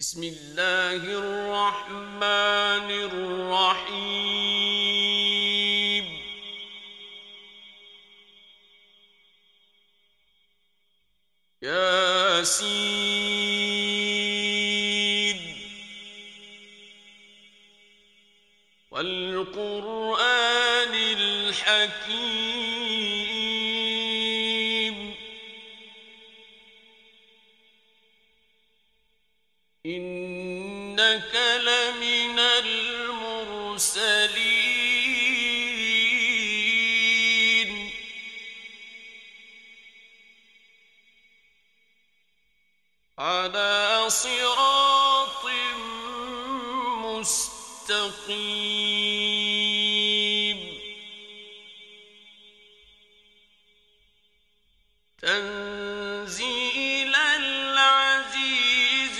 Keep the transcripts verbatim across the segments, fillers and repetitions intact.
بسم الله الرحمن الرحيم ياسين والقرآن الحكيم إنك لمن المرسلين على صراط مستقيم تنزيل العزيز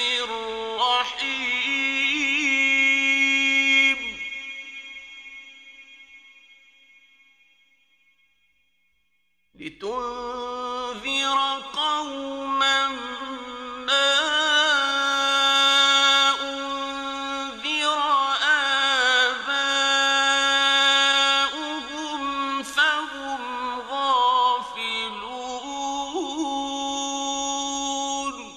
الرحيم لتنذر قوما ما أنذر آباؤهم فهم غافلون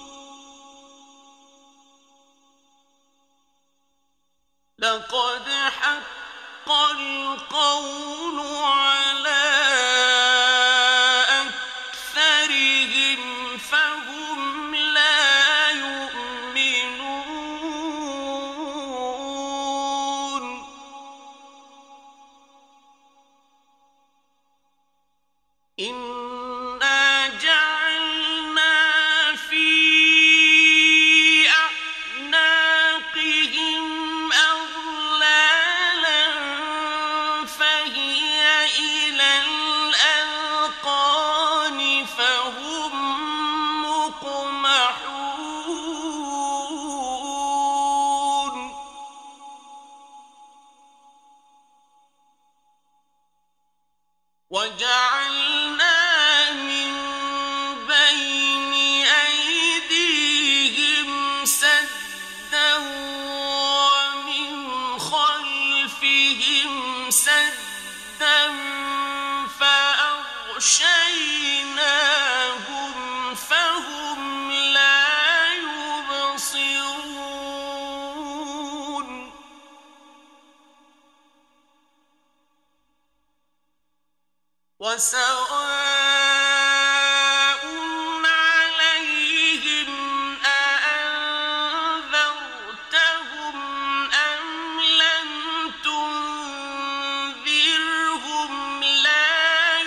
لقد حق القول على أكثرهم فهم لا يؤمنون إنا جعلنا في أعناقهم أغلالا فهي إلى الأذقان فهم مقمحون وجعلنا من بين أيديهم سدا ومن خلفهم سدا فأغشيناهم فهم لا يبصرون وسواء عليهم أأنذرتهم أم لم تنذرهم لا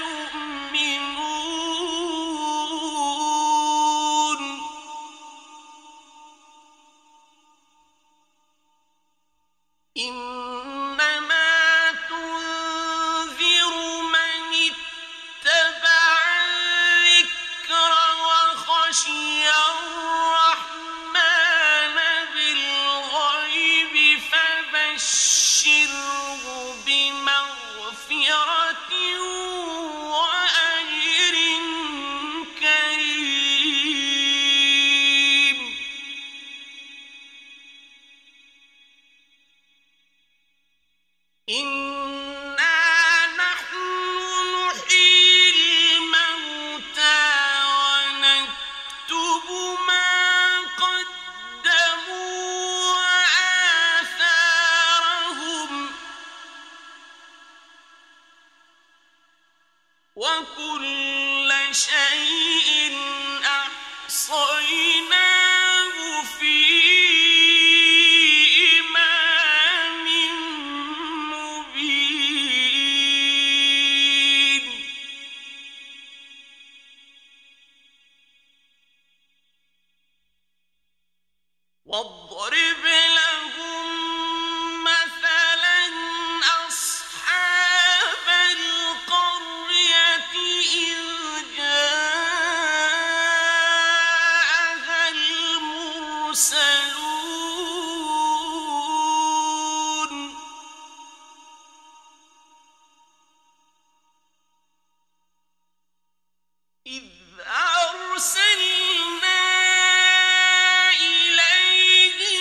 يؤمنون إنما تنذر من اتبع الذكر وخشي الرحمن بالغيب فبشره بمغفرة وأجر كريم إنا نحن نحيي الموتى ونكتب ما قدموا وآثارهم وكل شيء أحصيناه في إمام مبين واضرب لهم مثلا أصحاب القرية إذ جاءها المرسلون إذ أرسلنا إليهم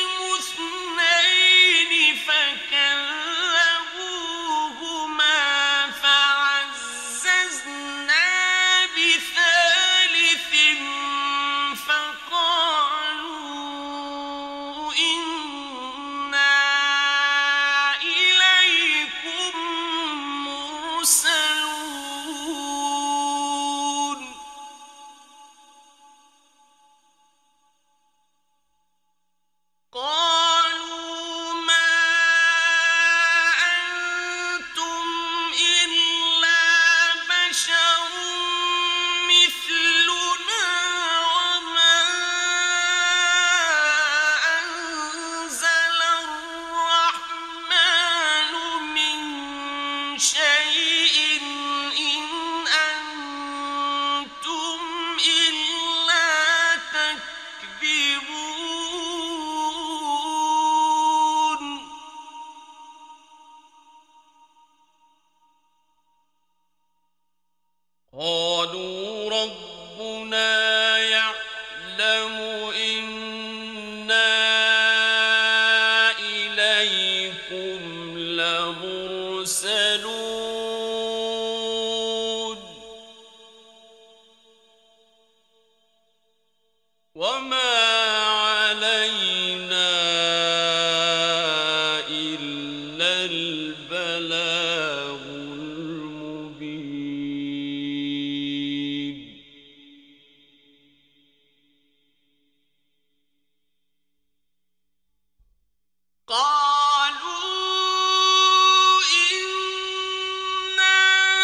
قالوا إنا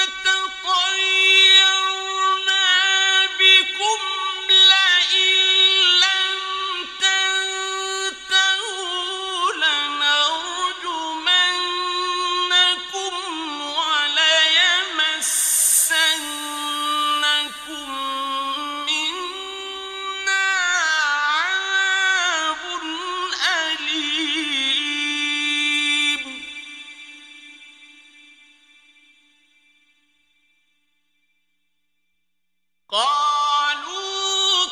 تطيرنا بكم لئن لم تنتهوا لنرجمنكم وليمسنكم منا عذاب أليم. قالوا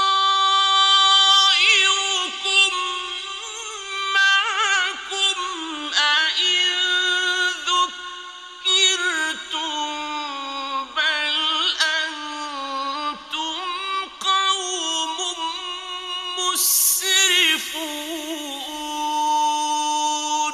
طائركم معكم أئن ذكرتم بل أنتم قوم مسرفون.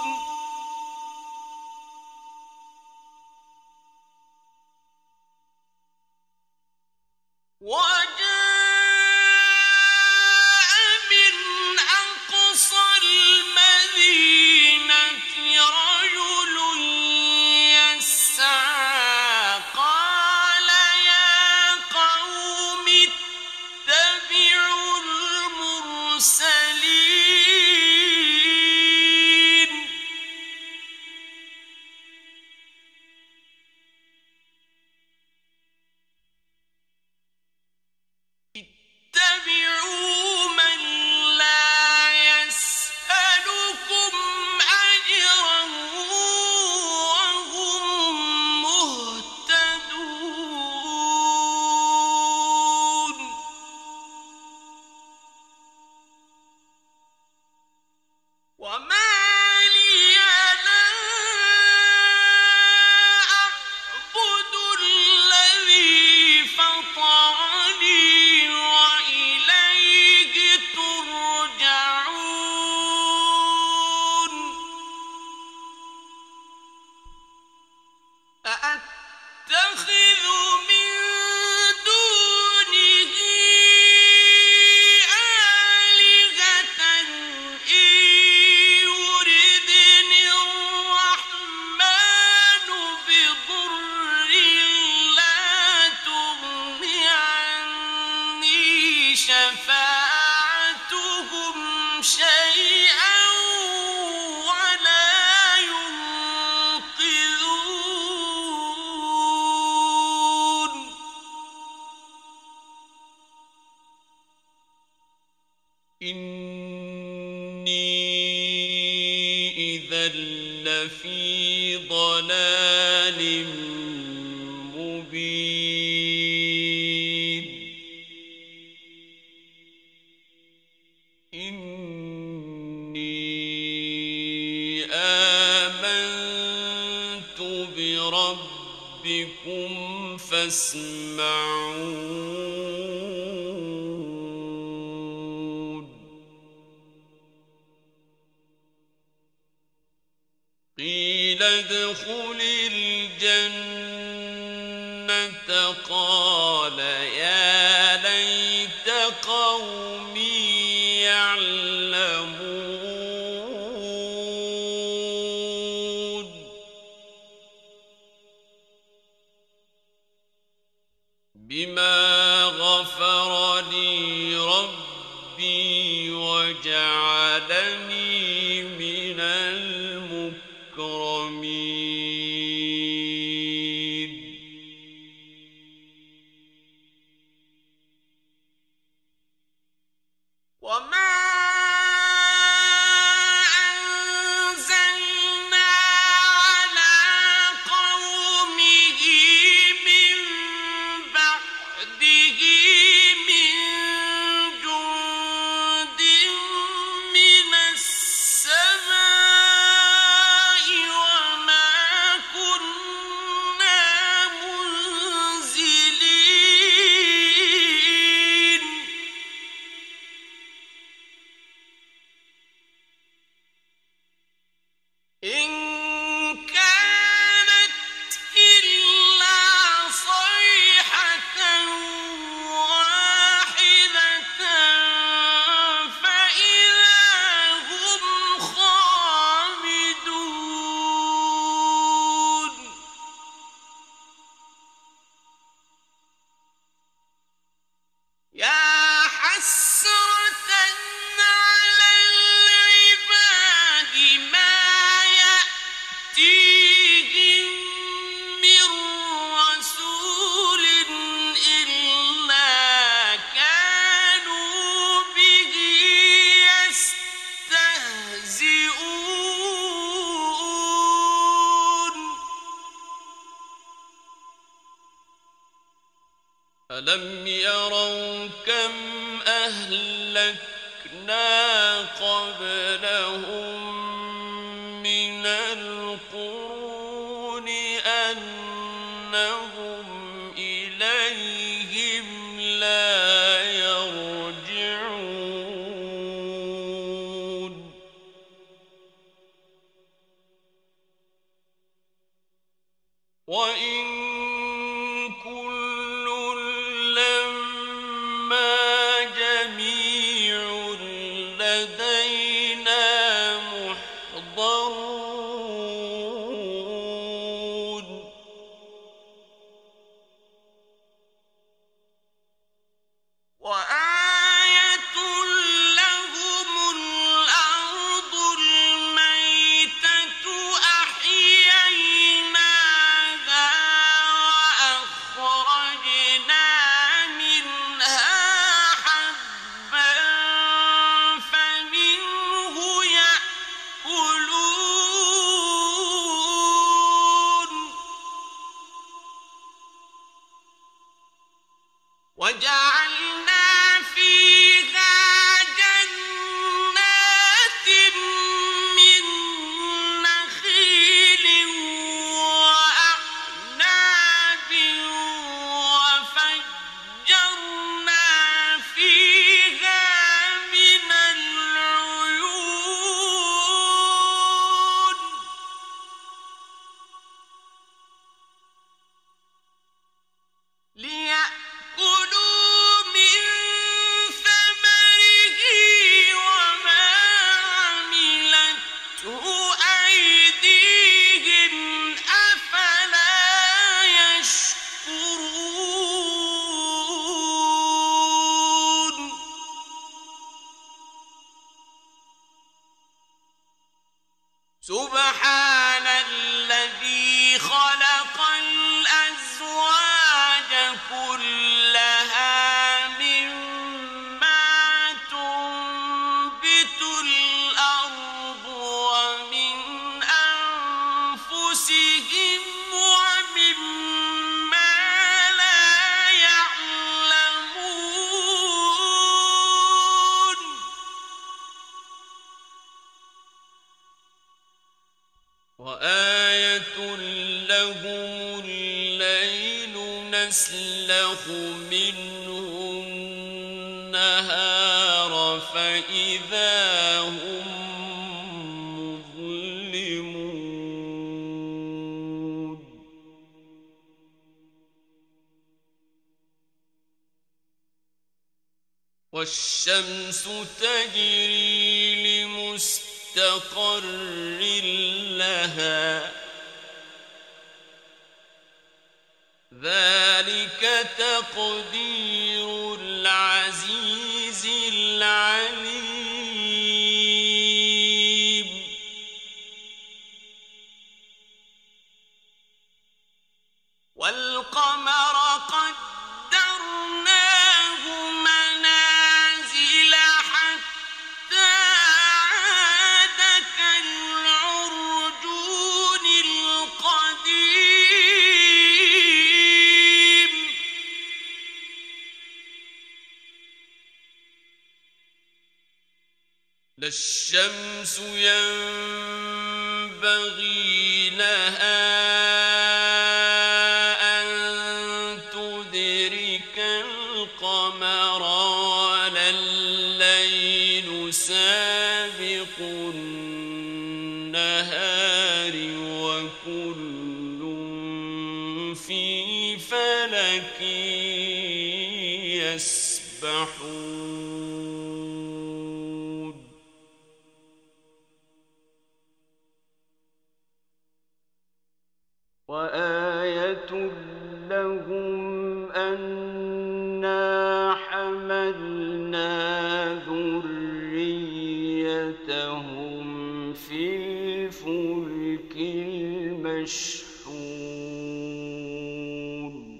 وجاء من أقصى المدينة رجل يسعى قال يا قوم اتبعوا المرسلين. اتبعوا من لا يسألكم أجرا وهم مهتدون. وما لي لا أعبد الذي فطرني وإليه ترجعون. أأتخذ من دونه آلهة إن يردني الرحمن بضر لا تغن عني شفاعتهم شيئا ولا ينقذون. إني إذا لفي ضلال مبين. إني آمنت بربكم فاسمعون. قيل ادخل الجنة قال يا ليت قومي يعلمون. بما غفر لي ربي وجعلني من المكرمين. وما أنزلنا على قومه من بعده من جند من ألم يروا كم أهلكنا قبلهم من القرون أنهم إليهم لا يرجعون وإن كل لما جميع لدينا محضرون وآية لهم الأرض الميتة أحييناها وأخرجنا منها حبا فمنه يأكلون وجعلنا فيها جنات من نخيل وأعناب وفجرنا فيها من العيون ليأكلوا من ثمره وما عملته أيديهم أفلا يشكرون سبحان الذي خلق الأزواج كلها مما تنبت الأرض ومن أنفسهم ومما لا يعلمون وآية لهم الليل نسلخ منه النهار فإذا هم مظلمون والشمس تجري لمستقر لها ذلك تقدير العزيز العليم والقمر قدرناه منازل حتى عاد كالعرجون القديم لا الشمس ينبغي لها أن تدرك القمر ولا الليل سابق النهار وكل في فلك يسبحون وآية لهم أنا حملنا ذريتهم في الفلك المشحون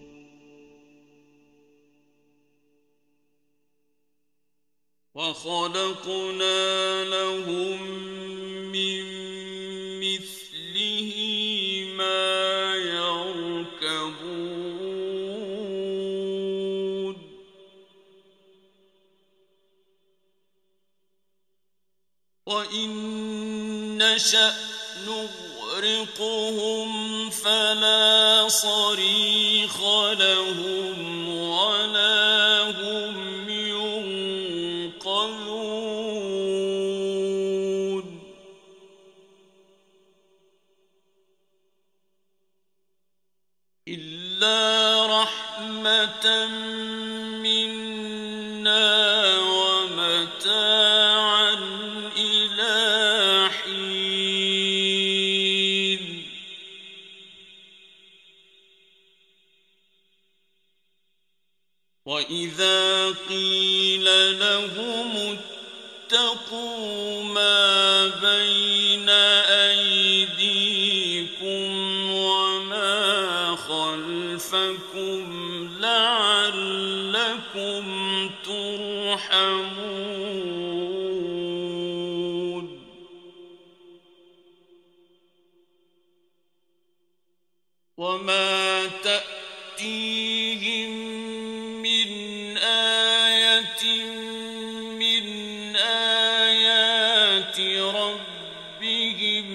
وخلقنا لهم من مثله ما يركبون وإن نشأ نغرقهم فلا صريخ لهم ولا هم ينقذون إلا رحمة منا ومتاعا إلى حين وإذا قيل لهم اتقوا ما بين أيديكم وما خلفكم لعلكم ترحمون وما تأتيهم من آية من آيات ربهم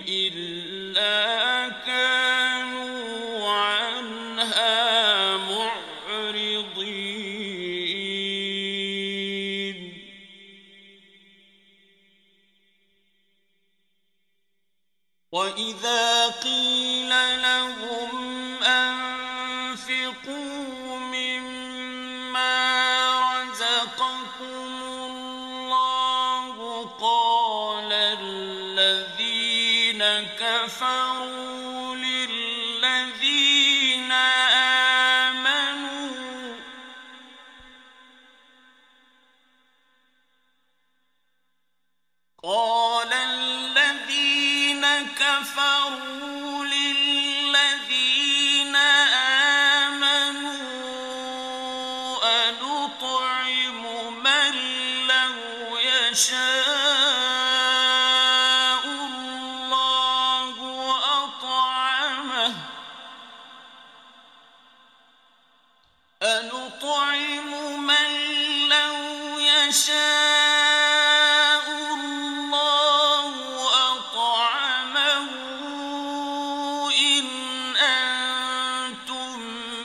إلا كانوا عنها معرضين وإذا قيل لهم أنفقوا مما رزقكم الله قال الذين كفروا للذين آمنوا قال الذين كفروا للذين آمنوا أنطعم من لو يشاء الله أطعمه أنطعم من لو يشاء الله أطعمه إن أنتم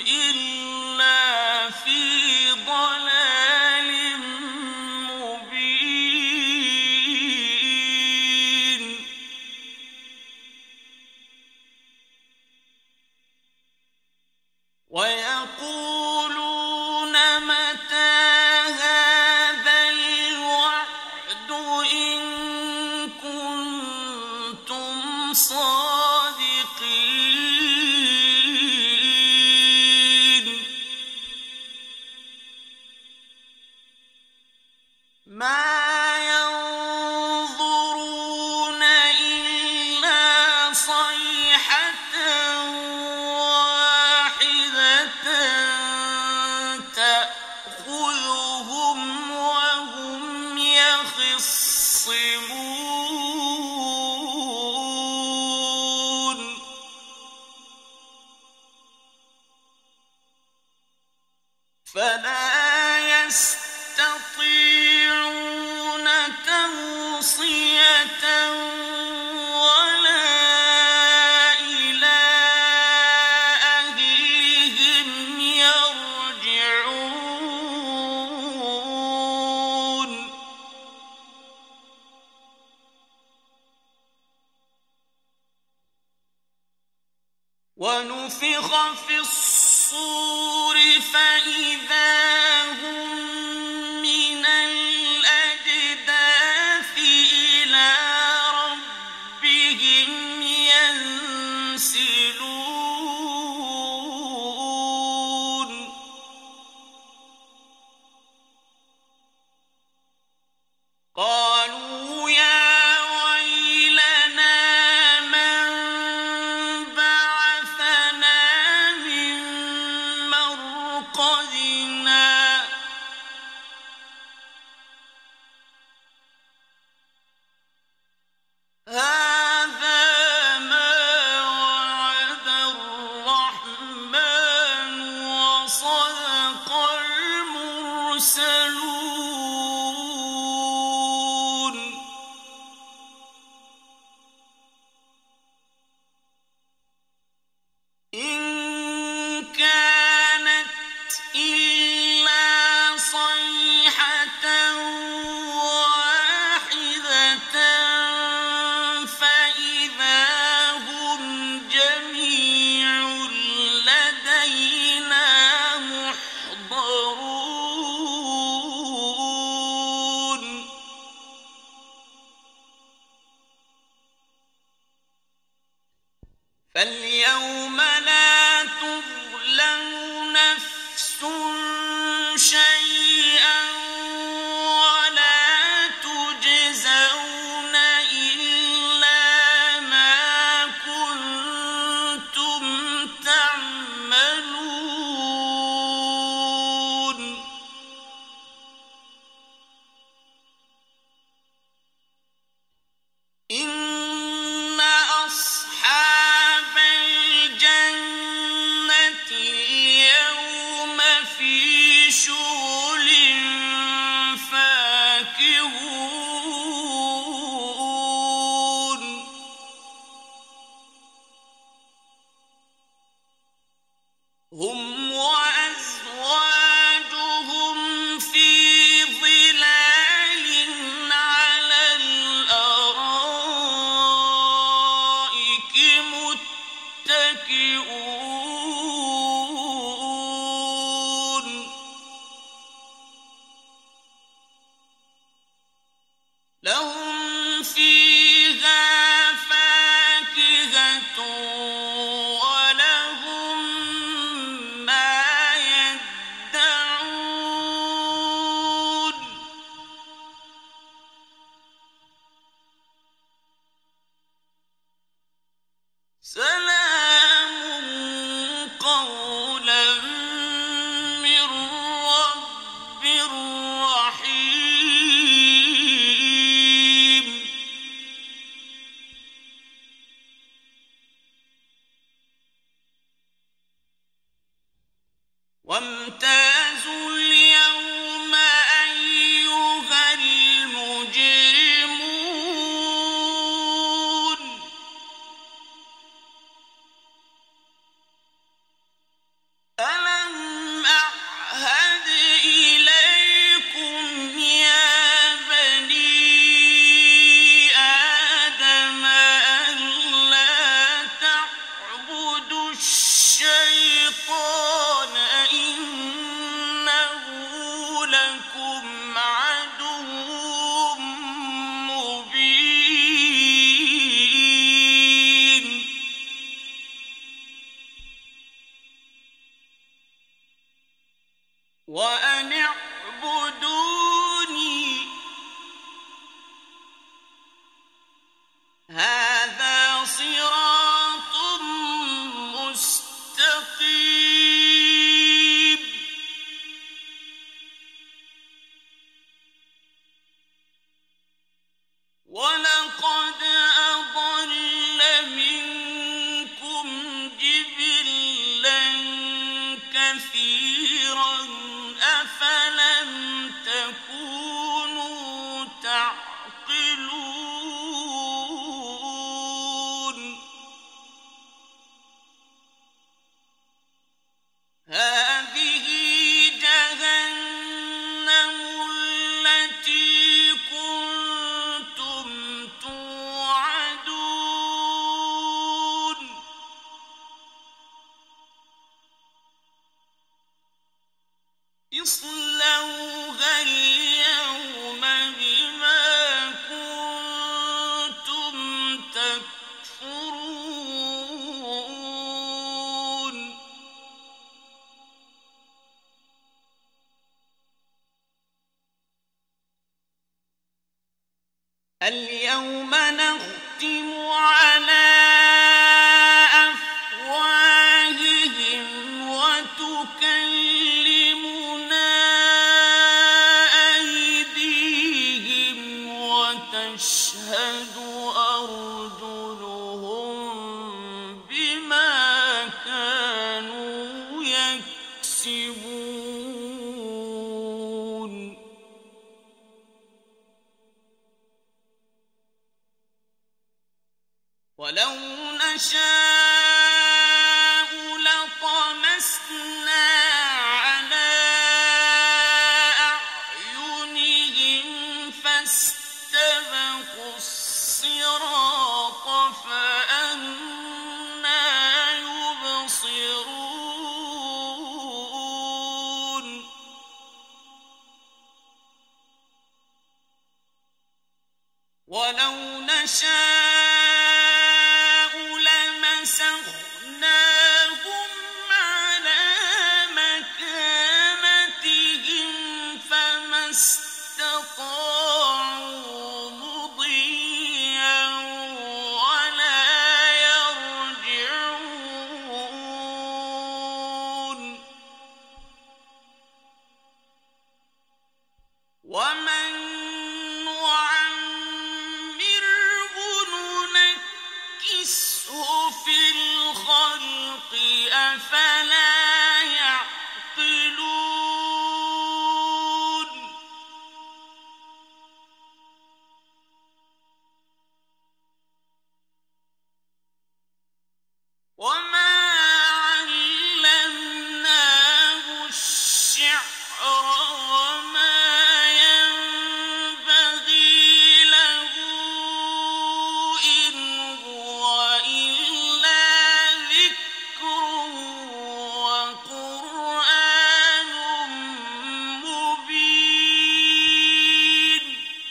إلا في ضلال مبين ويقولون متى هذا الوعد إن كنتم صادقين ما ينظرون إلا صيحة واحدة تأخذهم وهم يخصمون فلا يستطيعون توصية ولا إلى أهلهم يرجعون ونفخ في الصور فإذا هم من الأجداث إلى ربهم ينسلون قالوا يا ويلنا من بعثنا من مرقدنا فاليوم لا تظلم نفس شيئا ولا تجزون إلا ما كنتم تعملون إن أصحاب الجنة اليوم في شغل فاكهون هم وأزواجهم في ظلال على الأرائك متكئون لهم فيها فاكهة ولهم ما يدعون سلام قولا من رب رحيم وامتازوا اليوم أيها المجرمون ألم أعهد إليكم يا بني آدم ألا تعبدوا الشيطان إنه لكم عدو مبين وأن اعبدوني هذا صراط مستقيم ولقد أضل منكم جبلا كثيرا أفلم تكونوا تعقلون هذه جهنم التي كنتم توعدون اصلوها اليوم بما كنتم تكفرون اليوم نختم على أفواههم وتكلمنا أيديهم وتشهد أرجلهم بما كانوا يكسبون ولو نشاء لطمسنا على أعينهم فاستبقوا الصراط فأنى يبصرون ولو نشاء لمسخناهم أفلا يعقلون وما علمناه الشعر وما ينبغي له إن هو إلا ذكر وقرآن مبين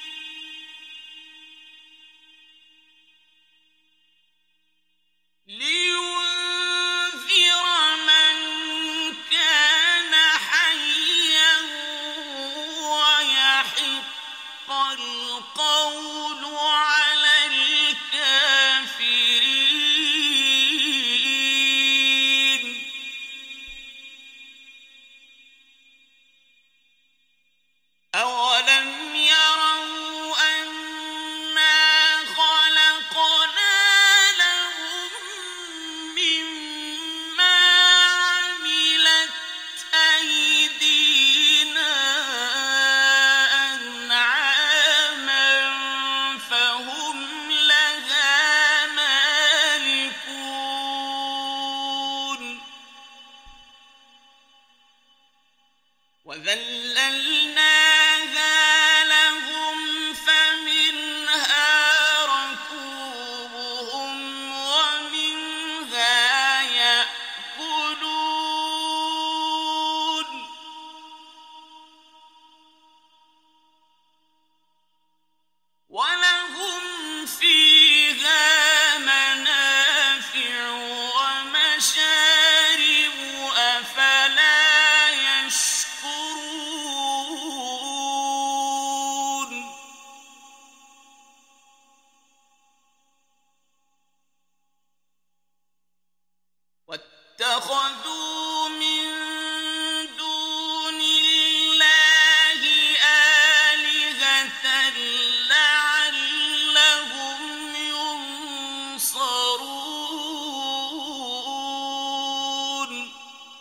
لينذر من كان حيا ويحق القول على الكافرين أولم يروا أنا خلقنا لهم مما عملت أيدينا أنعاما فهم لها مالكون وذللناها لهم فمنها ركوبهم ومنها يأكلون ولهم فيها منافع ومشارب أفلا يشكرون واتخذوا من دون الله آلهة لعلهم ينصرون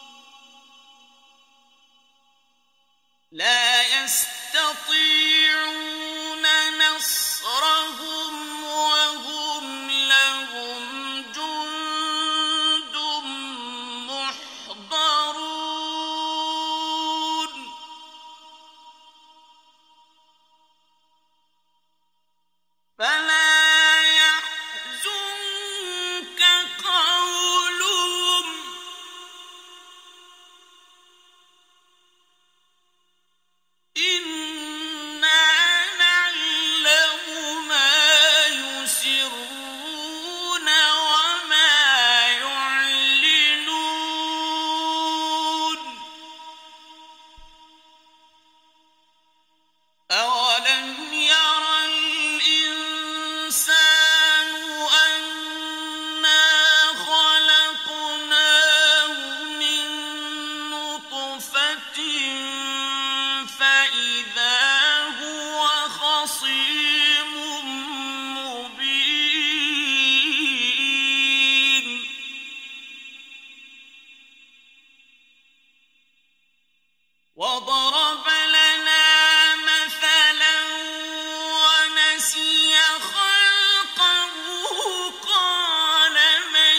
لا يستطيعون نصرهم وهم لهم جند محضرون فلا يحزنك قولهم إنا نعلم ما يسرون وما يعلنون أولم ير الإنسان أنا خلقناه من نطفة فإذا هو خصيم مبين وضرب لنا مثلا ونسي خلقه قال من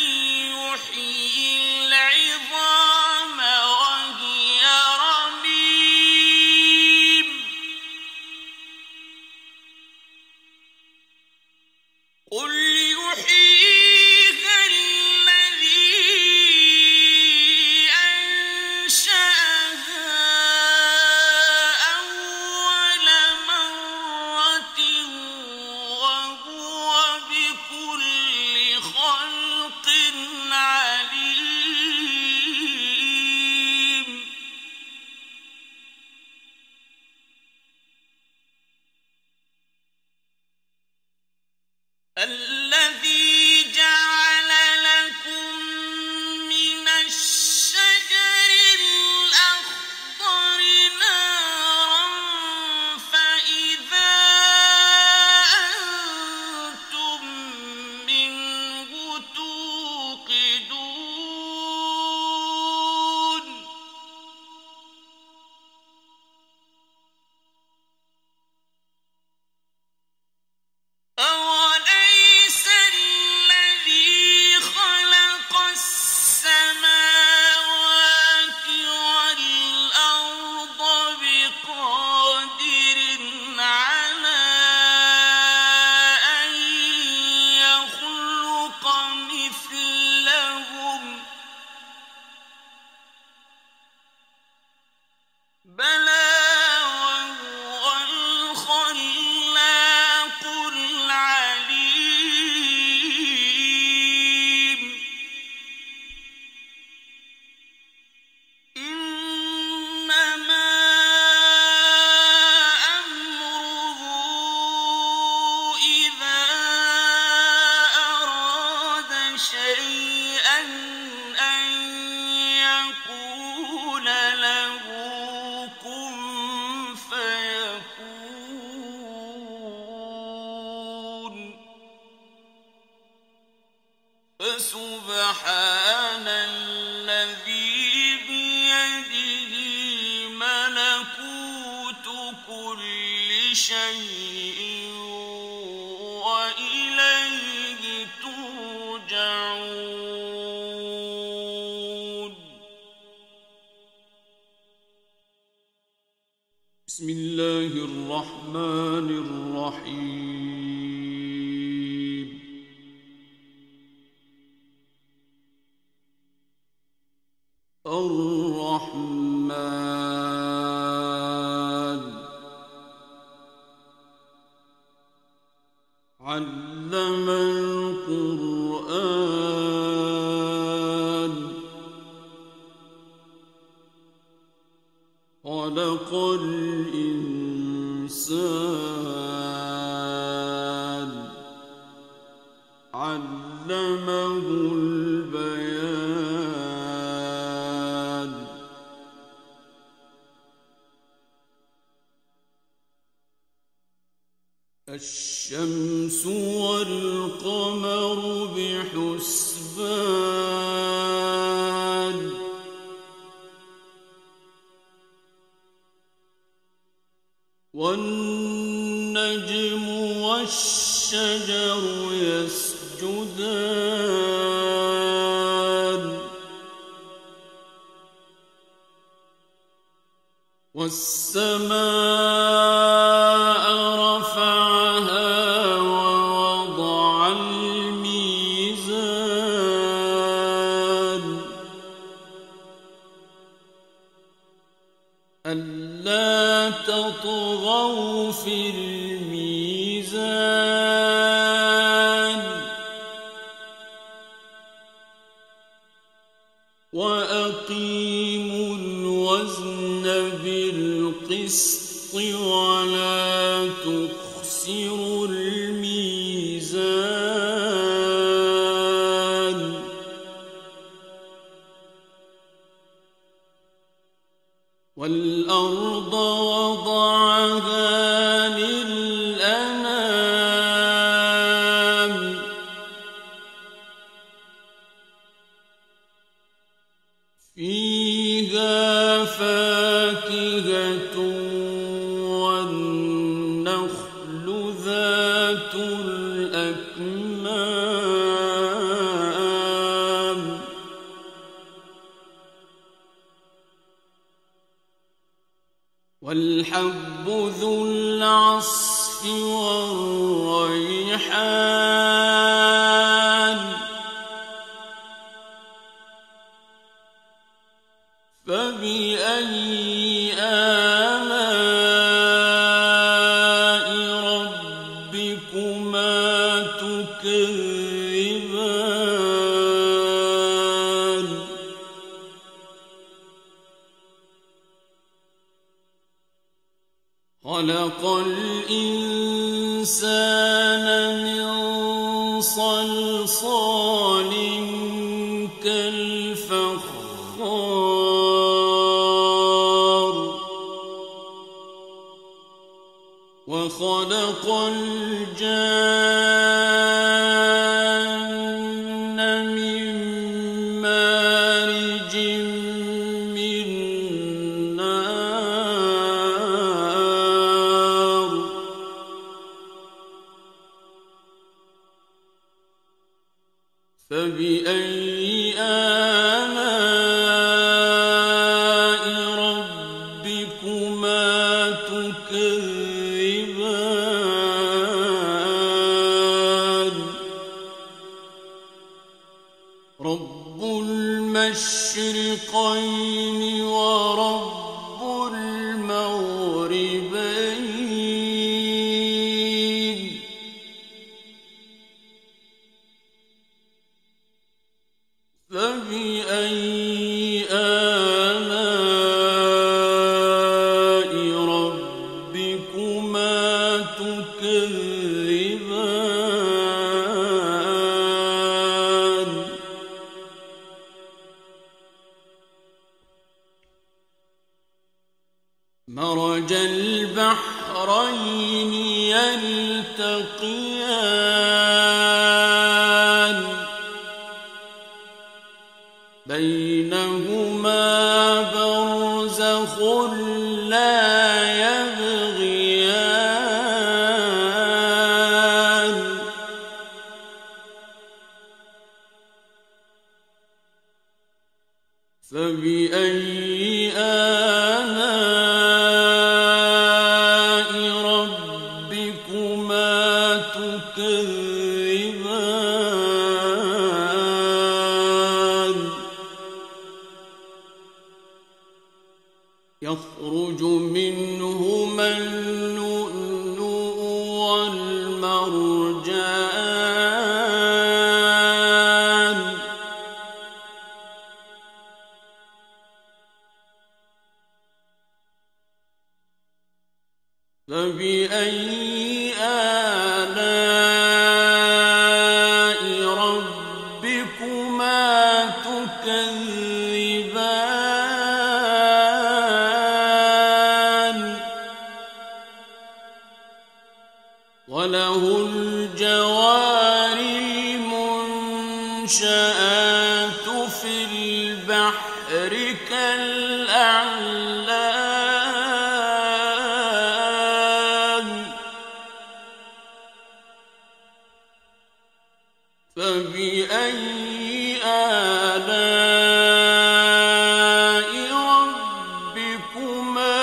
يحيي العظام وهي رميم قل يحييها الذي أنشأها أول مرة وهو بكل خلق عليم الذي فسبحان الذي بيده ملكوت كل شيء وإليه ترجعون. بسم الله الرحمن الرحيم. الرحمن علم القرآن خلق الإنسان علمه البيان. الشمس والقمر بحسبان والنجم والشجر يسجدان والسماء رفعها ووضع الميزان ألا تطغوا في الميزان وأقيموا الوزن بالقسط ولا تخسروا الميزان والأرض وضعها للأنام فيها فاكهة والنخل ذات الأكمام والحب ذو العصف والريحان فبأي آلاء ربكما تكذبان خلق الإنسان من صلصال كالفخار وخلق الجان من مارج من نار فبأي آلاء ربكما تكذبان رب المشرقين ورب المغربين فبأي آلاء ربكما تكذبان مرج البحرين يلتقيان فبأي آلاء ربكما تكذبان يخرج منهما اللؤلؤ والمرجان فبأي آلاء ربكما تكذبان وله الجوار المنشآت في البحر كالأعلام فبأي آلاء ربكما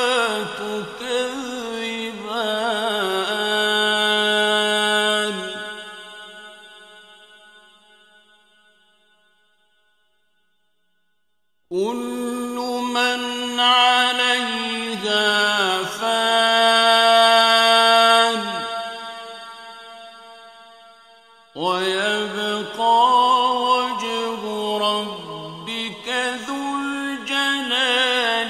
تكذبان كل من عليها فان ويبقى وجه ربك ذو الجلال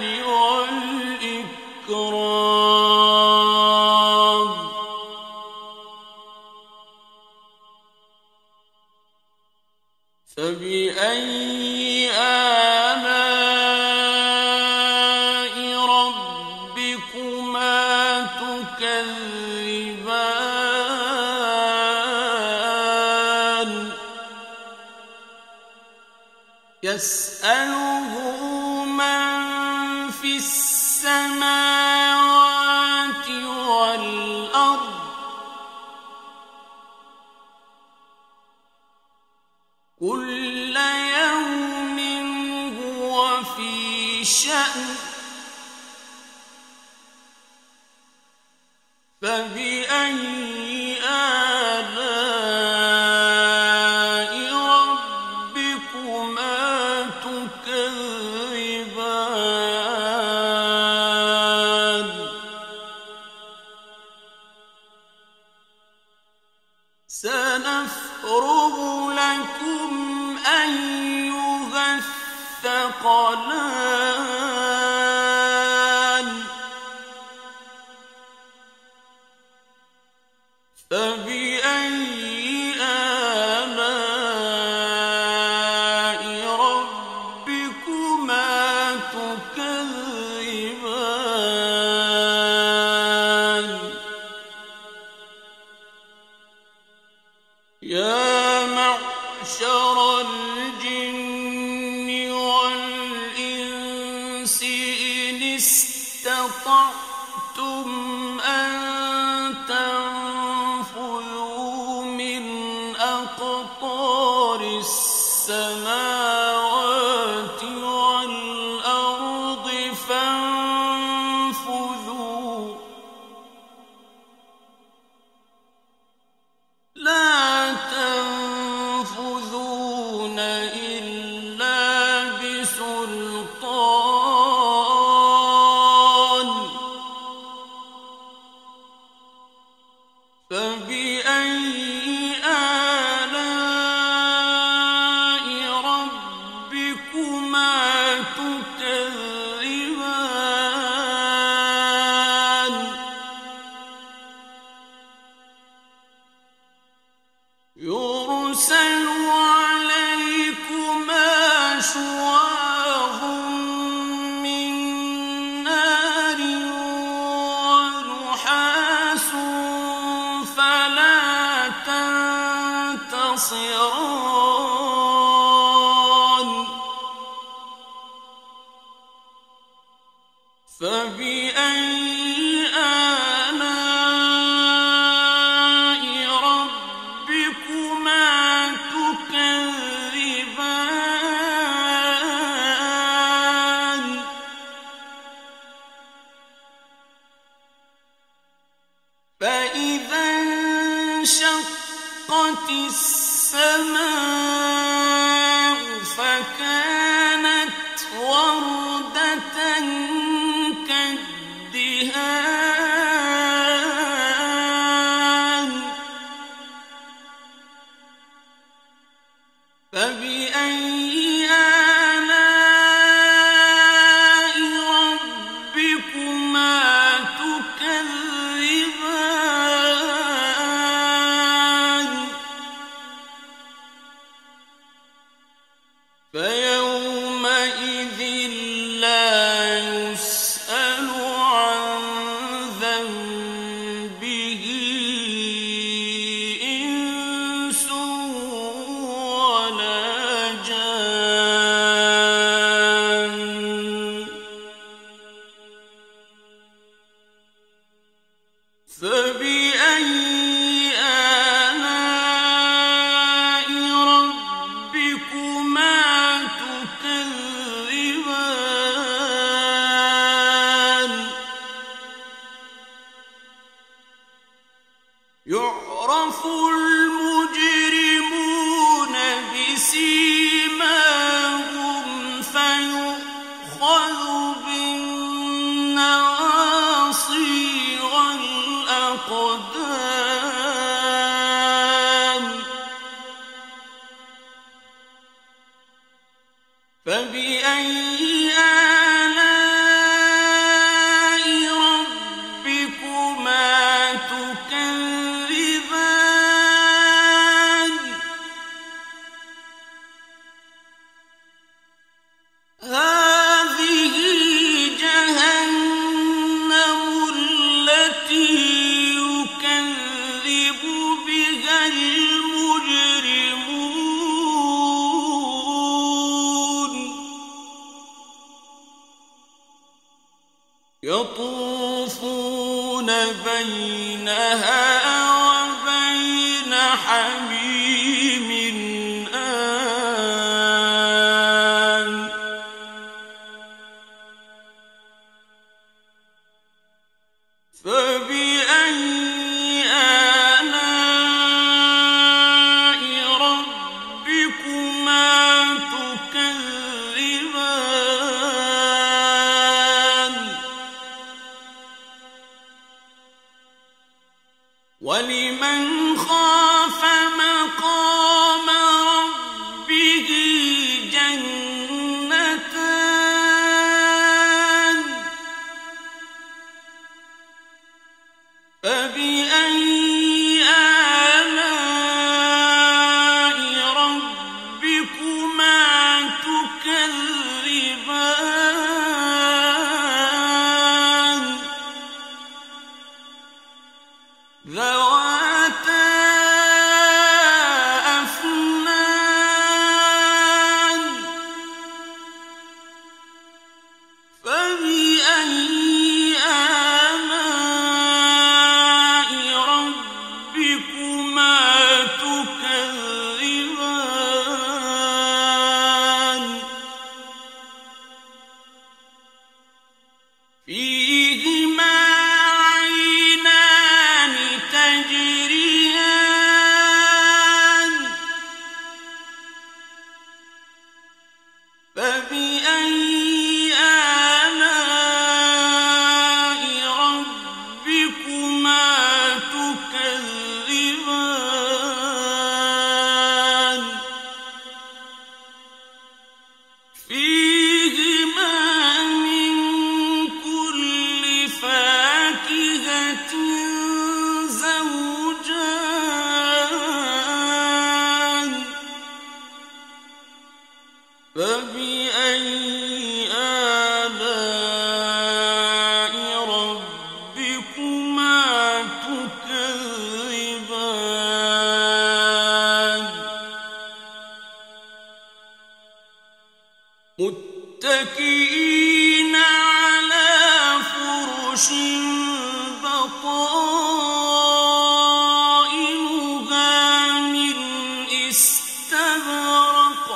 والإكرام فبأي آلاء ربكما تكذبان يسأله من في السماوات والأرض كل يوم هو في شأن فبأي آلاء ربكما تكذبان سنفرغ لكم أيها الثقلان فبأي آلاء ربكما تكذبان يا معشر الجن والإنس إن استطعتم أن تنفذوا من أقطار السماوات والأرض فانفذوا لا تنفذون إلا بسلطان فبأي آلاء ربكما تكذبان يرسل عليكما شواظ من نار ونحاس فلا تنتصران فبأي آلاء ربكما تكذبان انشقت السماء فكانت وردة كالدهان فبأي آلاء ربكما تكذبان فيومئذ لا يسأل عن ذنبه إنس ولا جان فبأي آلاء ربكما تكذبان يعرف المجرمون بسيماهم فيؤخذ بالنواصي والأقدام فبأي آلاء ربكما تكذبان هذه جهنم التي يكذب بها المجرمون يطوفون بينها وبين حميم آن فبأي آلاء ربكما تكذبان ولمن خاف مقام ربه جنتان فبأي آلاء ربكما تكذبان ذواتا أفنان فبأي آلاء ربكما تكذبان فيهما عينان تجريان فبأي آلاء ربكما تكذبان فيهما من كل فاكهة زوجان فبأي آلاء ربكما تكذبان متكئين على فرش بطائنها من استبرق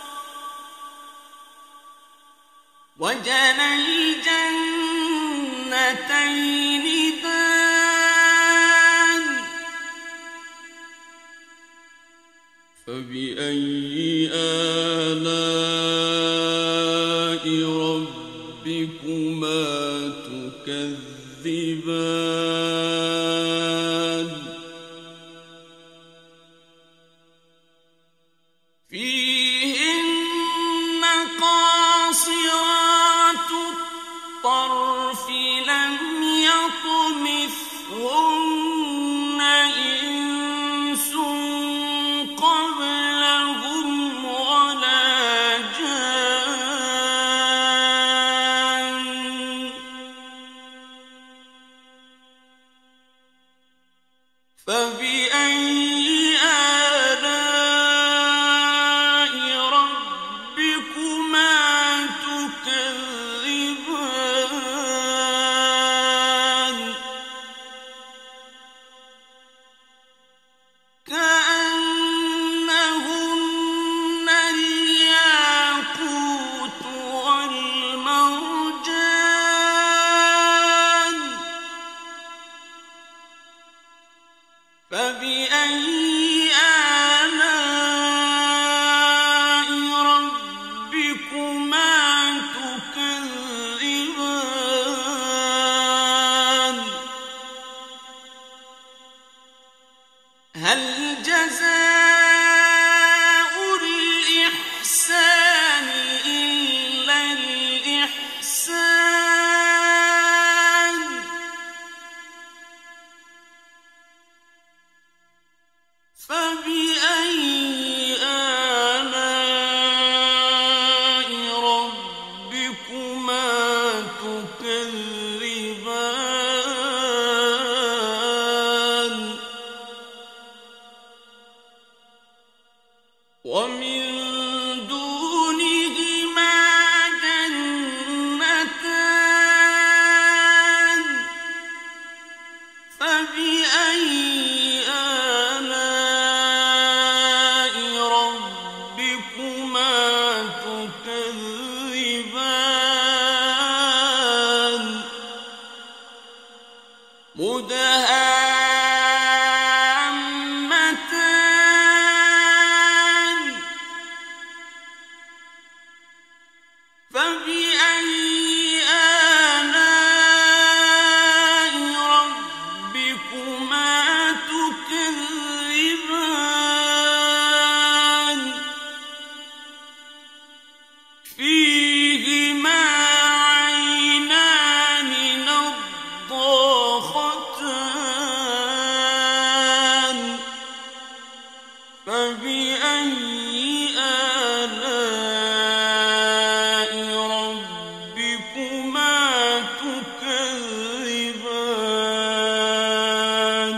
وجنى الجنتين دان فبأي آلاء ربكما تكذبان فيهن قاصرات الطرف لم يطمثهن إنس قبلهم ولا جان فبأي آلاء ربكما تكذبان كأنهن الياقوت والمرجان فبأي آلاء ربكما تكذبان هل جزاء الإحسان إلا الإحسان فبأي آلاء ربكما تكذبان ومن دونهما جنتان فبأي آلاء ربكما تكذبان مدهامتان فبأي آلاء ربكما تكذبان فيهما عينان نضاختان فبأي آلاء ربكما تكذبان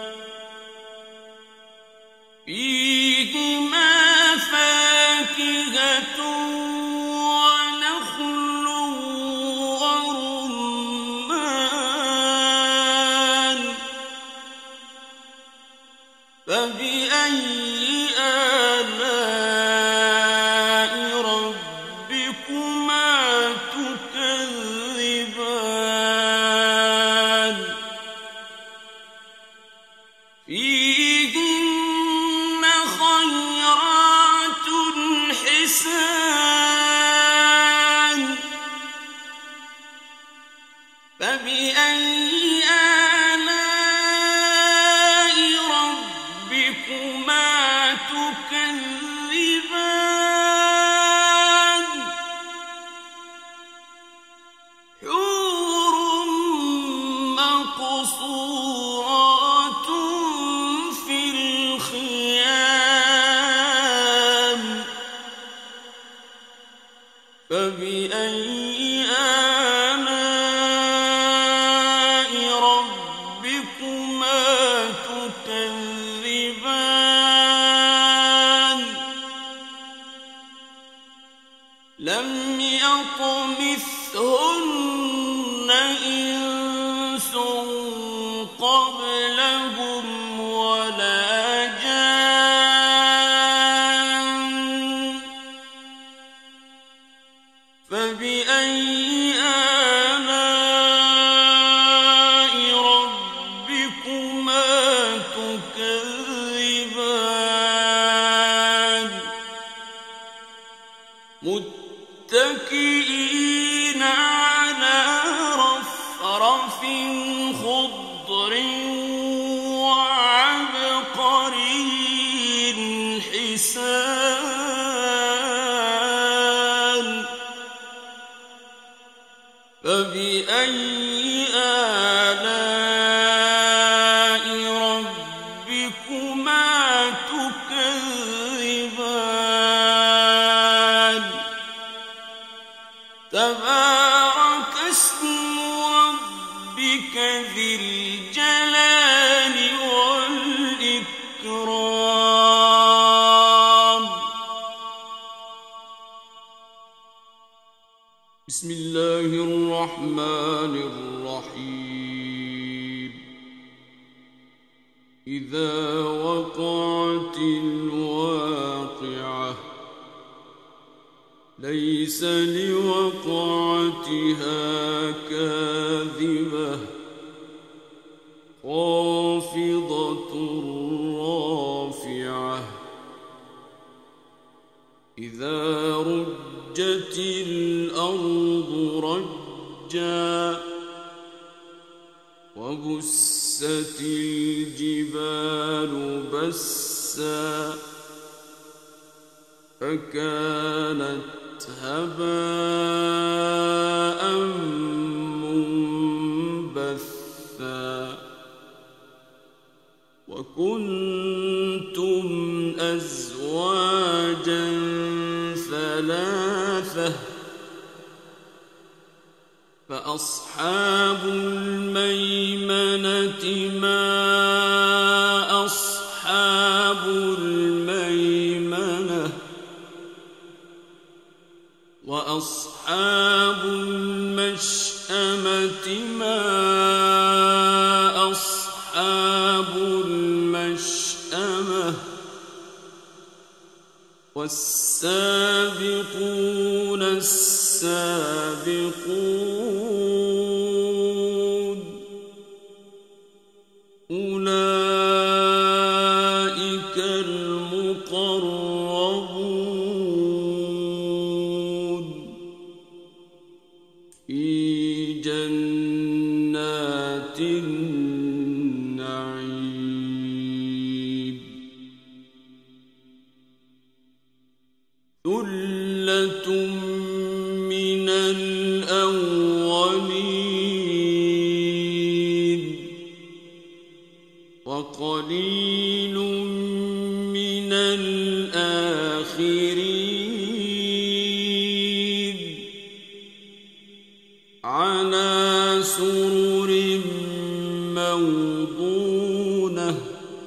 فيهما فاكهة ونخل ورمان فبأي آلاء ربكما تكذبان فيهن خيرات حسان فبأي آلاء ربكما تكذبان حور مقصورات في الخيام فبأي آلاء ربكما تكذبان لم يطمثهن إنس قبلهم ولا جان فبأي آلاء ربكما تكذبان متكئين على رفرف خضر وعبقري حسان فبأي آلاء ربكما تكذبان تبارك اسم ربك ذي الجلال والإكرام. بسم الله الرحمن الرحيم. إذا وقعت الواقعة ليس لوقعتها كاذبة خافضة رافعة إذا رجت الأرض رجا وبست الجبال بسا فكانت هباء منبثا وكنتم أزواجا ثلاثة فأصحاب الميمنة ما أصحاب الميمنة وأصحاب المشأمة ما أصحاب المشأمة والسابقون السابقون أولئك المقربون في جنات النعيم. ثلة من الأولين وقليل من الآخرين على سرر موضونة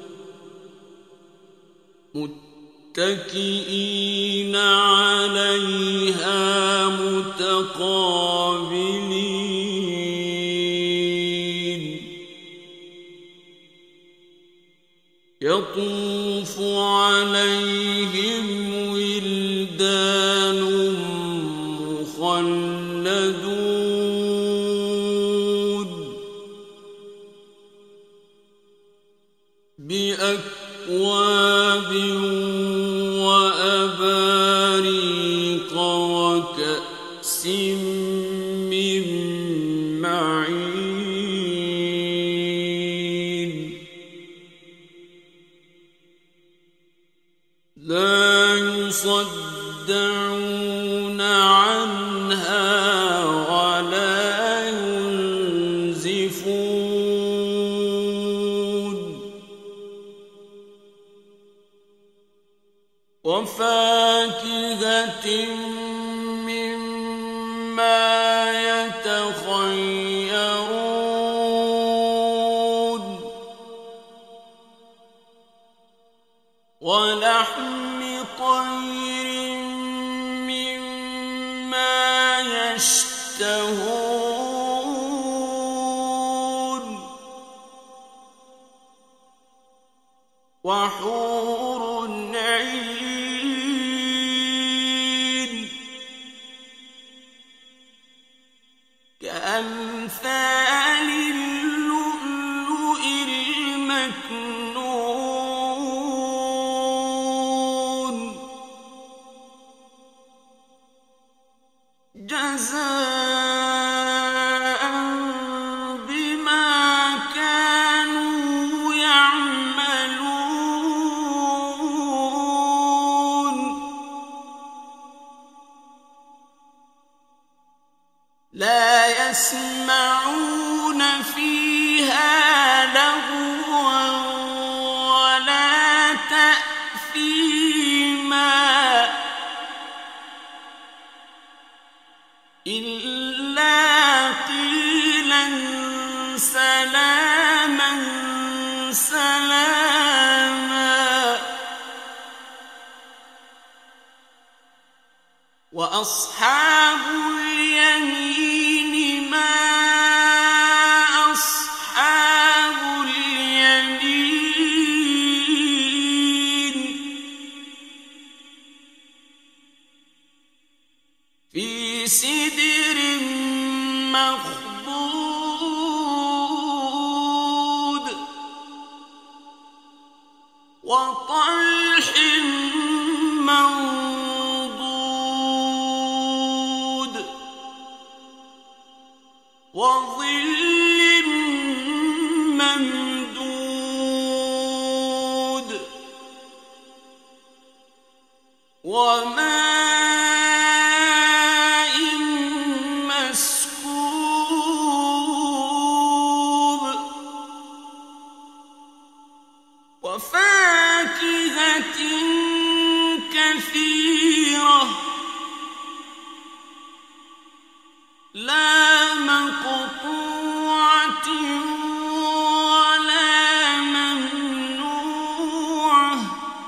متكئين عليها متقابلين يطوف عليهم ولدان مخلدون بأكواب وأباريق وكأس من معين لا يصدعون عنها ولا ينزفون وفاكهة مما يتخيرون ولحم طير مما يشتهون وحور عين كأمثال اللؤلؤ المكنون جزاء بما كانوا يعملون لا يسمعون فيها لغوا ولا تأثيما إلا قيلا سلاما سلاما وأصحاب اليمين ما أصحاب اليمين في سدر مخضود وطلح منضود وظل ممدود وماء مسكوب وفاكهة كثيرة لا مقطوعة ولا ممنوعة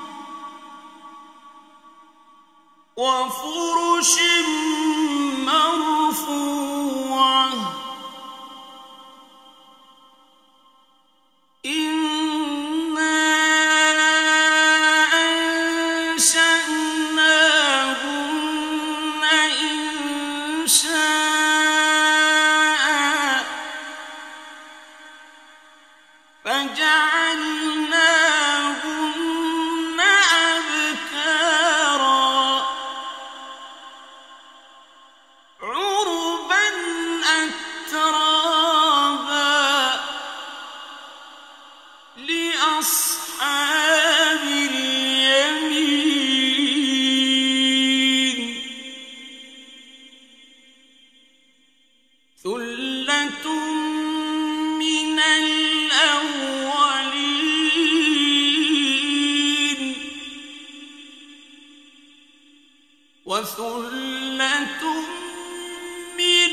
وفرش مرفوعة إنا أنشأناهن إنشاء فجعلناهن أبكارا عربا أترابا لأصحاب اليمين ثلة من الأولين وثلة من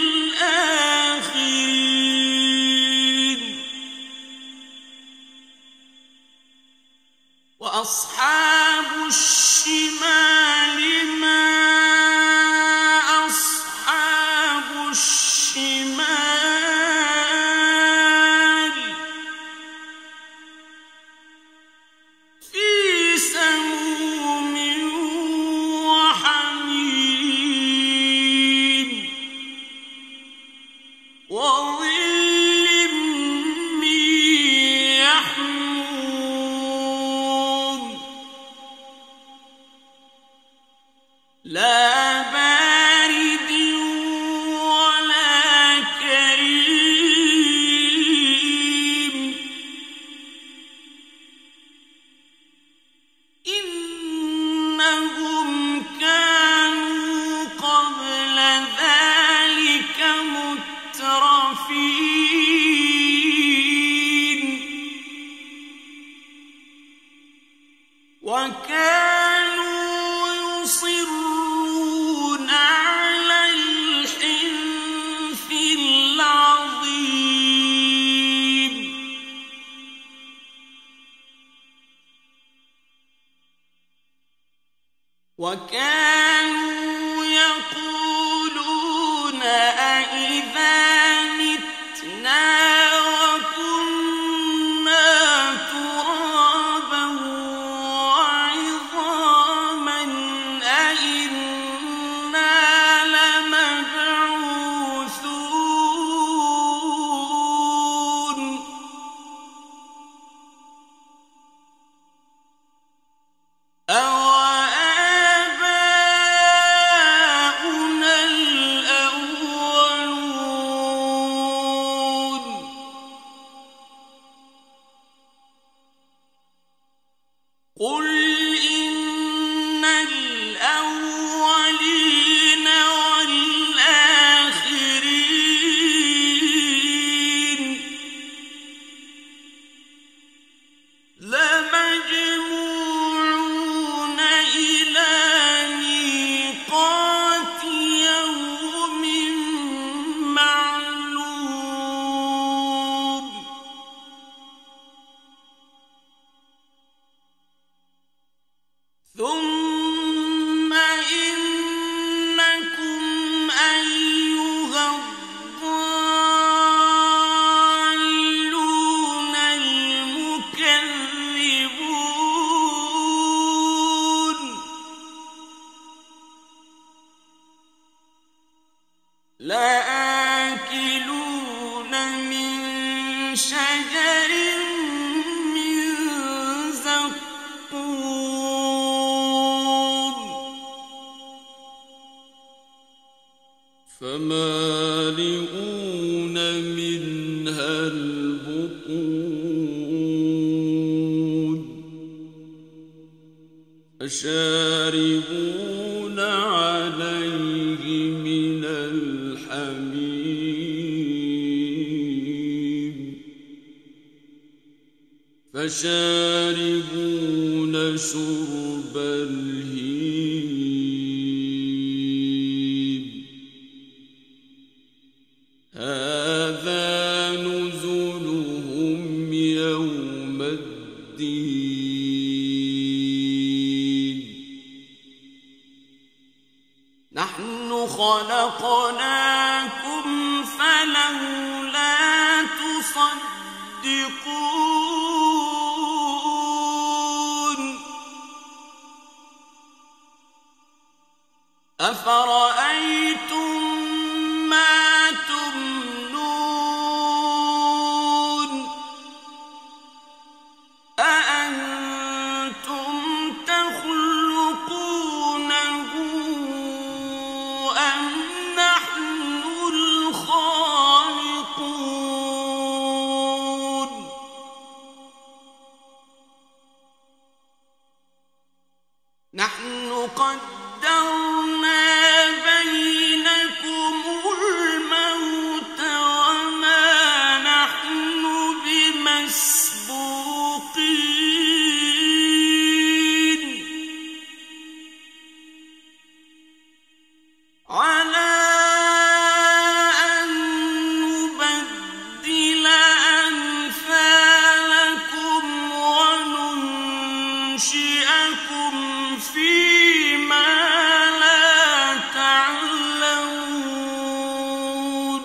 الآخرين وأصحاب الشمال ما أصحاب الشمال في سموم وحميم وظل من يحموم لا بارد ولا كريم إنهم كانوا قبل ذلك مترفين وكانوا يصرون على الحنث العظيم وكانوا يقولون أئذا متنا وكنا ترابا وعظاما أئنا لمبعوثون أو قل إن الأولين والآخرين لمجموعون إلى ميقات يوم معلوم ثم إنكم أيها الضالون المكذبون لآكلون من شجر من زقوم فمالئون منها البطون فشاربون عليه من الحميم فشاربون شرب الهيم هذا نزلهم يوم الدين نحن خلقناكم فلولا تصدقون أفرأيتم ما تمنون أأنتم تخلقونه أم نحن الخالقون نحن قدرنا بينكم الموت وما نحن بمسبوقين على أن نبدل أمثالكم وننشئكم فيما لا تعلمون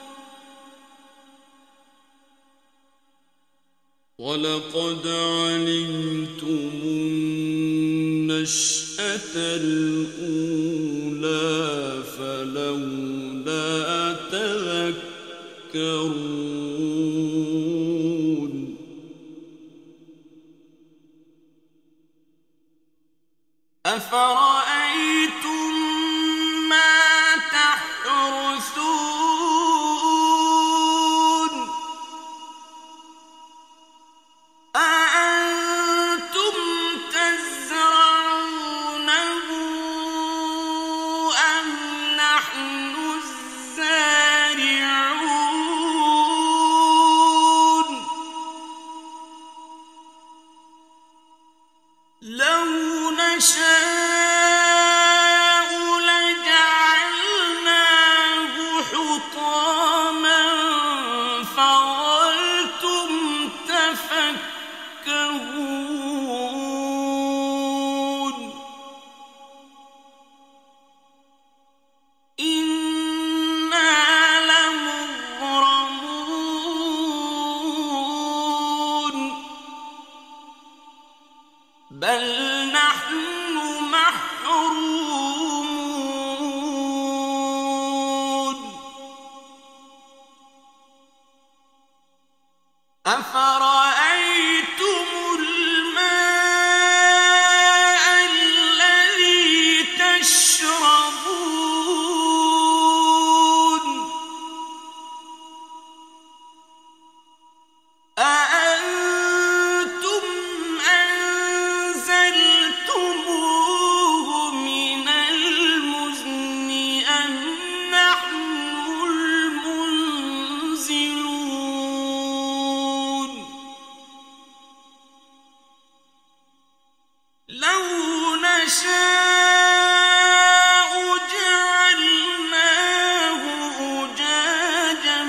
ولقد علمتم النشأة الأولى فلولا تذكرون أفرأيتم ما تحرثون أأنتم تزرعونه أم نحن الزارعون لو نشاء لجعلناه حطاما فظلتم تفكهون إنا لمغرمون بل نحن محرومون أفرأيتم الماء الذي تشربون أأنتم أنزلتموه لو نشاء جعلناه أجاجا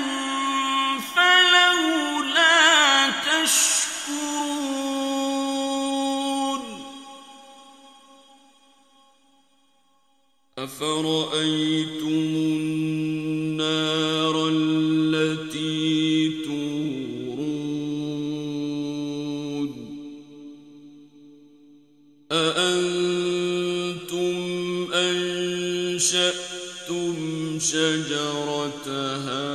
فلولا تشكرون أفرأيتم النار التي تورون أأنتم أنشأتم شجرتها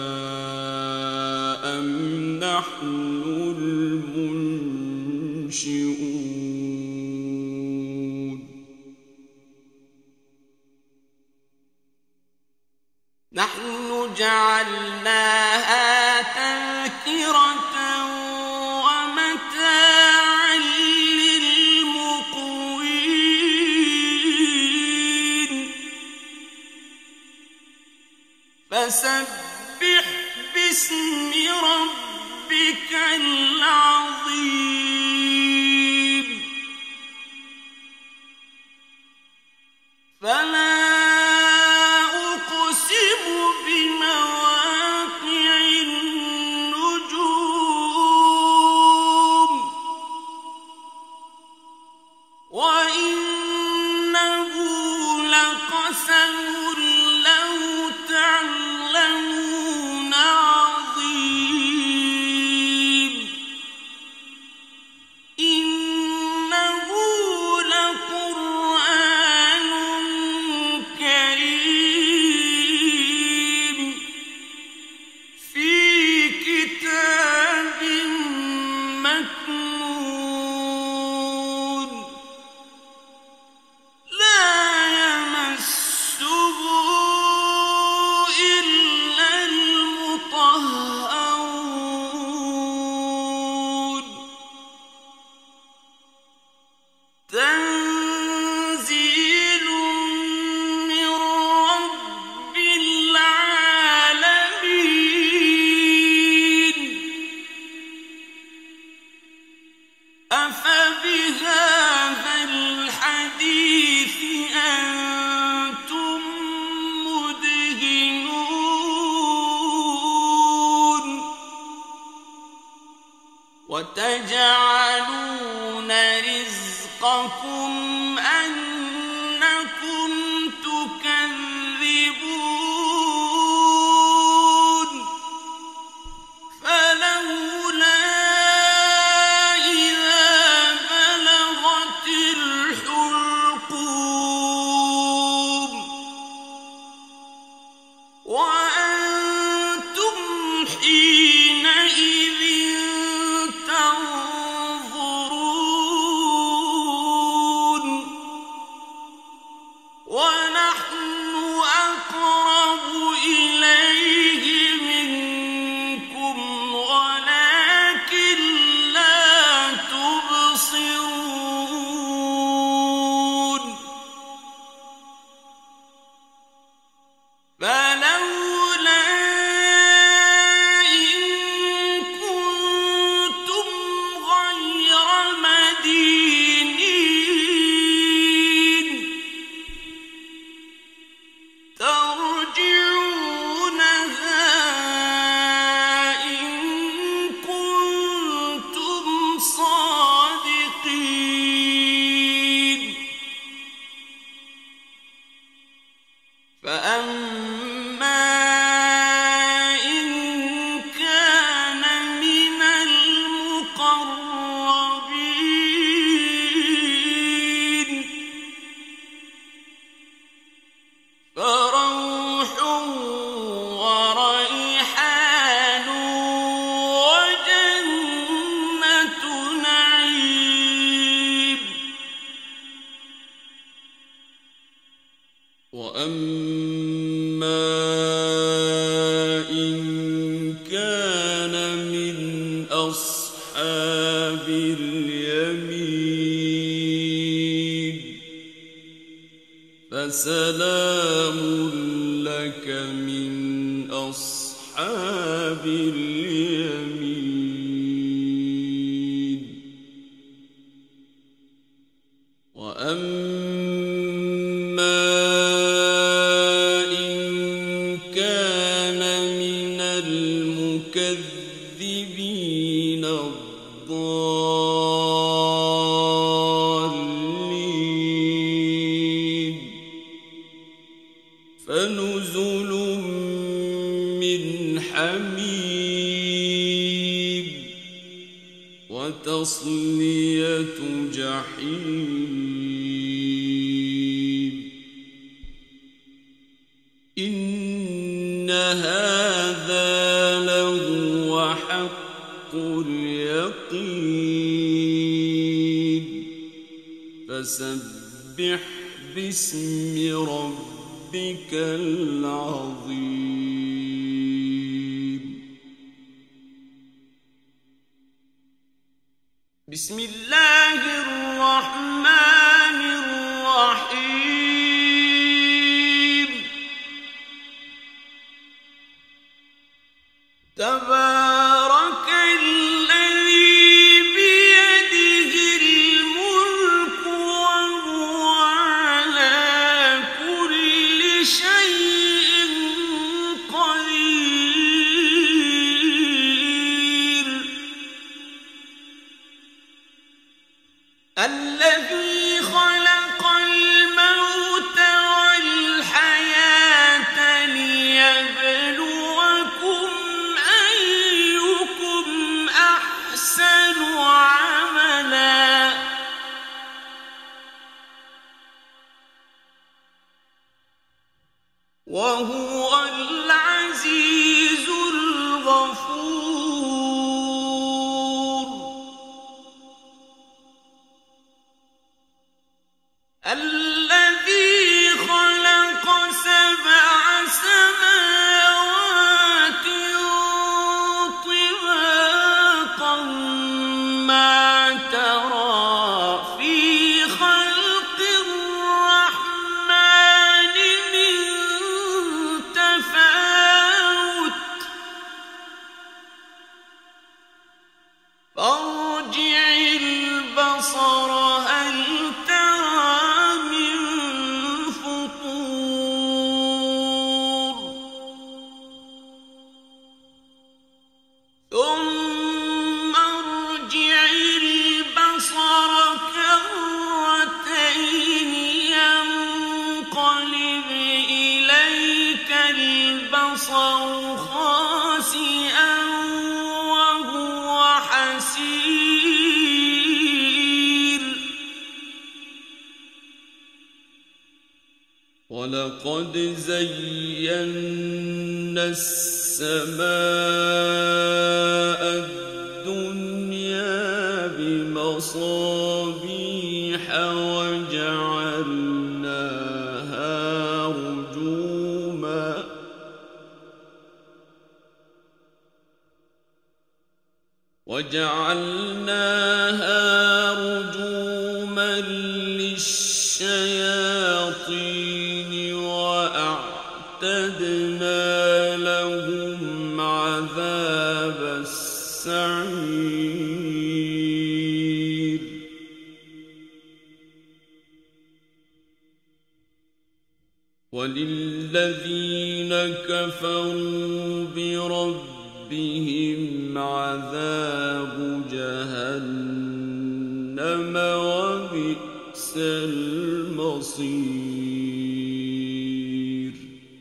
أم نحن المنشئون نحن جعلناها تذكرة ومتاعا للمقوين فسبح باسم ربك العظيم فلا وتجعلون رزقكم أنكم تكذبون فلولا إذا بلغت الحلقوم وأنتم حينئذ فسلام لك من أصحاب اليمين. وأما إن كان من المكذبين الضالين فنزل من حميم وتصلية جحيم إن هذا لهو حق اليقين فسبح باسم ربك العظيم بسم الله الرحمن الرحيم تبارك الذي بيده الملك وهو على كل شيء قدير الذي خلق الموت والحياة ليبلوكم أيكم أحسن عملا وهو العزيز الغفور الذي خلق سبع سماوات طباقا ما ترى في خلق الرحمن من تفاوت فارجع البصر هل ترى من فطور ثم ارجع البصر كرتين ينقلب إليك البصر خاسئا وهو حسير ولقد زينا السماء الدنيا بمصابيح وجعلناها رجوما وجعلناها رجوما للشياطين وأعتدنا لهم عذاب السعير وللذين كفروا بربهم عذاب جهنم وبئس المصير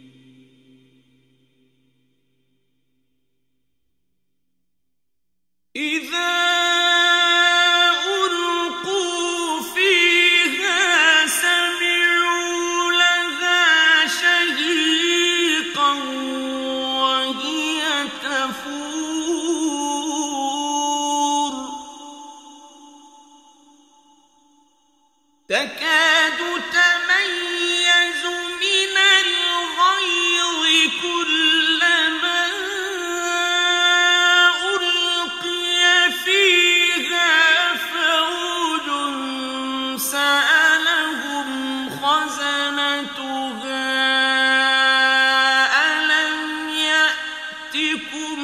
إذا ألقوا فيها سمعوا لها شهيقا وهي تفور تكاد تميز من الغيظ كلما ألقي فيها فوج سألهم خزنتها ألم يأتكم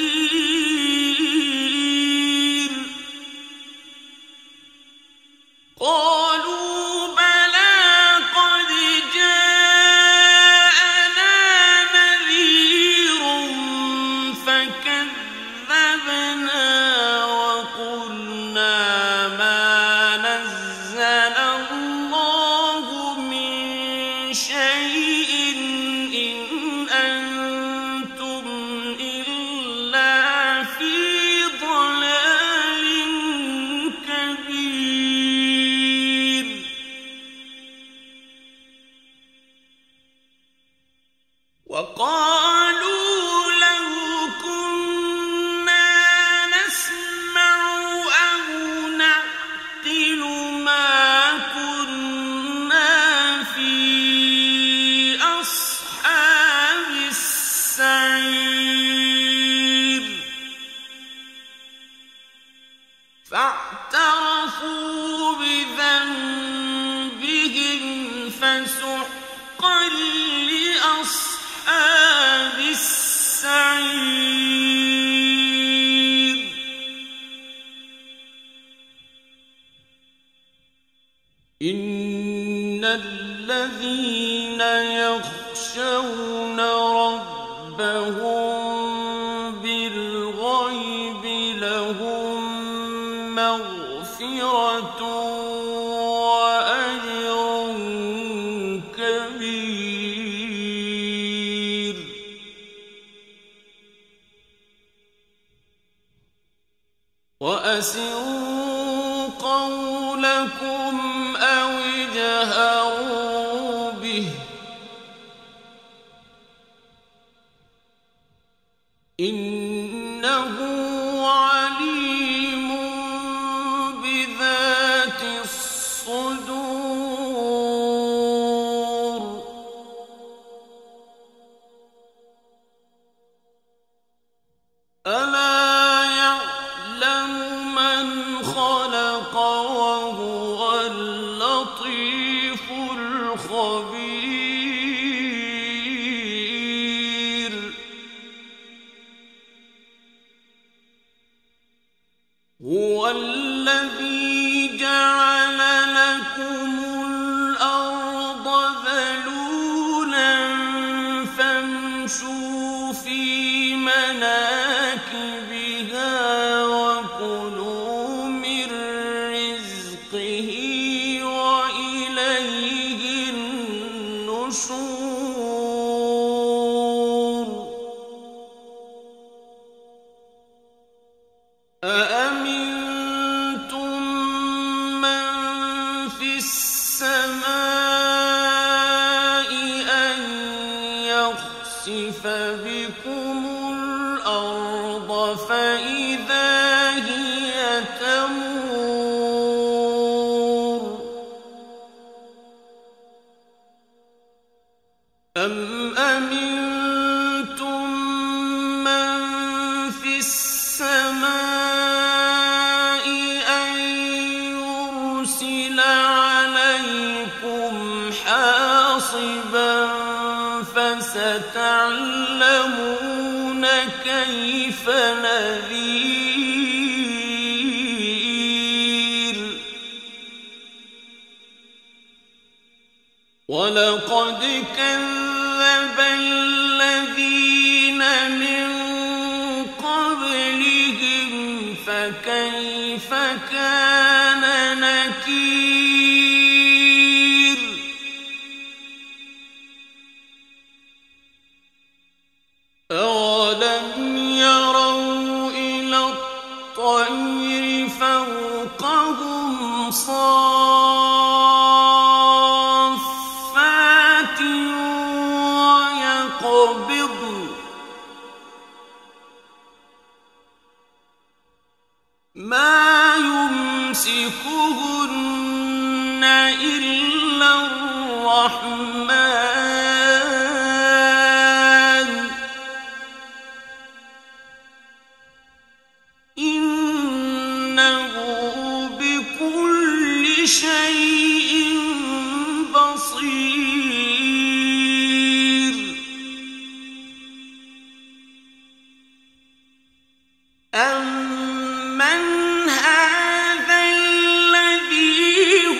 نذير قالوا بلى قد جاءنا نذير فكذبنا وقلنا ما نزل الله من شيء إن أنتم إلا في ضلال كبير. وقالوا لو كنا نسمع أو نعقل ما كنا في أصحاب السعير فاعترفوا بذنبهم فسحقا لأصحاب السعير. إن الذين يخشون ربهم بالغيب لهم مغفرة وأجر كبير. وأسروا قولكم أو اجهروا به إنه عليم بذات الصدور. ألا يعلم من خلق وهو اللطيف الخبير. هو الذي جعل لكم الأرض ذلولا فامشوا في مناكبها وكلوا من رزقه وإليه النشور. أأمنتم من في السماء أن يخسف بكم الأرض فإذا هي تمور أم أمنتم من في السماء أن يرسل عليكم حاصبا فستعلمون كيف نذير. ولقد كذب الذين من قبلهم فكيف كان نكير. أولم يروا إلى الطير فوقهم صافات ويقبضن ما يمسكهن إلا الرحمن إنه بكل شيء بصير. أمن هذا الذي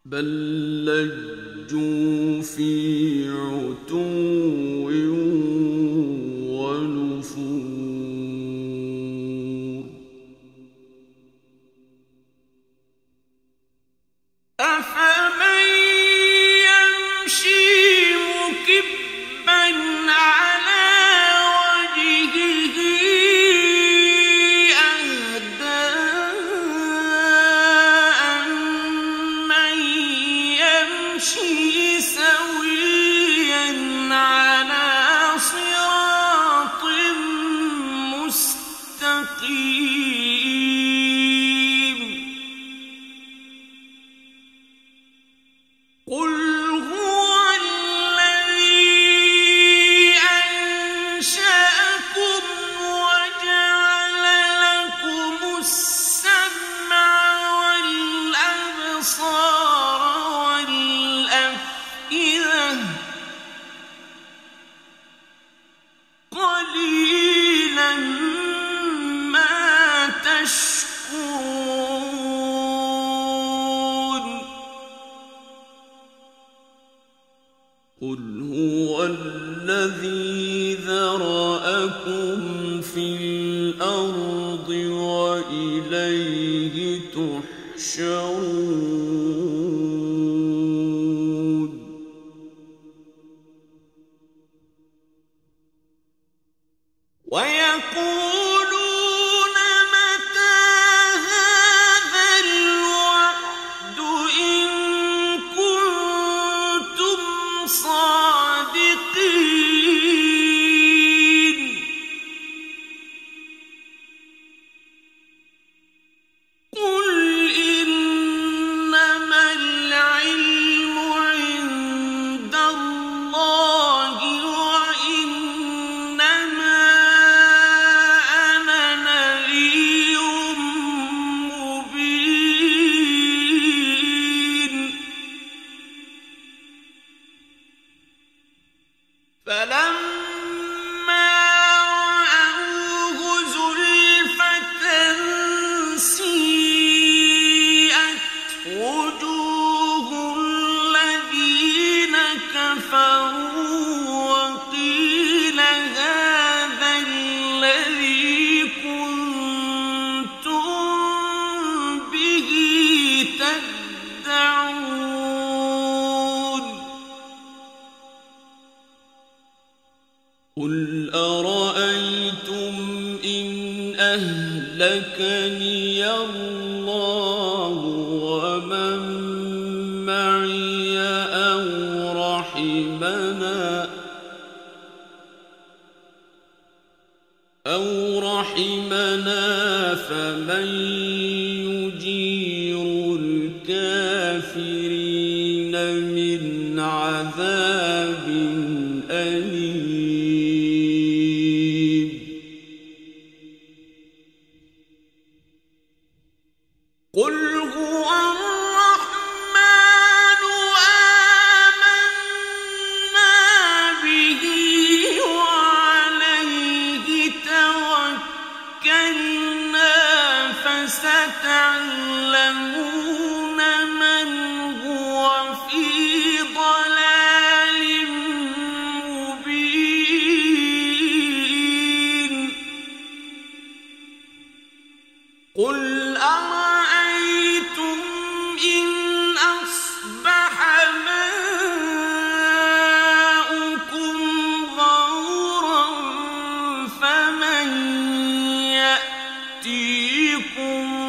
بل لجوا في عتو ونفور أفمن يمشي مكبا على وجهه أهدى أمن يمشي سويا على صراط مستقيم قل هو الذي أنشأكم وجعل لكم السمع والأبصار والأفئدة قليلا ما تشكرون قل هو الذي ذرأكم في الأرض وإليه تحشرون ويقولون متى هذا الوعد إن كنتم صادقين قل إنما العلم عند الله وإنما أنا نذير مبين فلما رأوه زلفة سيئت وجوه الذين كفروا وقيل هذا الذي كنتم به تدعون قل أرأيتم إن أهلكني الله ومن معي أو رحمنا أو رحمنا فمن يجير الكافرين من عذاب أليم قل هو الرحمن آمنا به وعليه توكلنا فستعلمون من هو في ضلال مبين قل أرأيتم إن أصبح ماؤكم غورا فمن يأتيكم